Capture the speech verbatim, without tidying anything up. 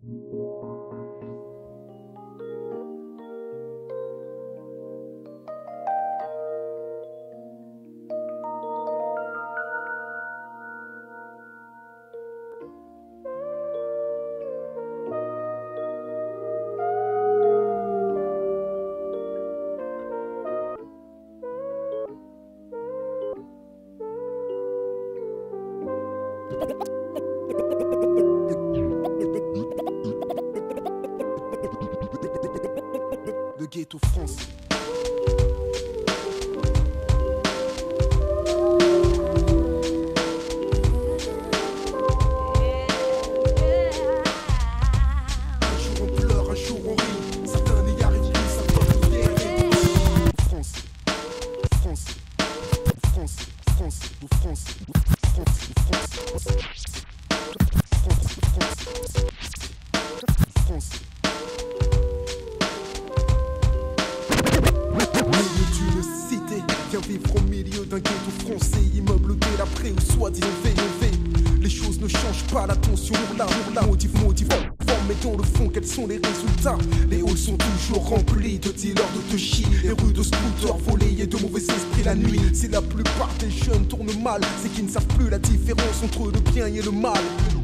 Le ghetto français. Un jour on pleure, un jour on rit. Certains n'y arrivent plus, ça doit nous guérir. France, France, France, France, nous France, France, France, France, France. Milieu d'une cité, viens vivre au milieu d'un ghetto français, immeuble délabré ou soi-disant V V. Les choses ne changent pas, l'attention là, là, motive, motive. Mais dans le fond, quels sont les résultats? Les halls sont toujours remplis de dealers de touchy, les rues de scooters volés et de mauvais esprits la nuit. Si la plupart des jeunes tournent mal, c'est qu'ils ne savent plus la différence entre le bien et le mal.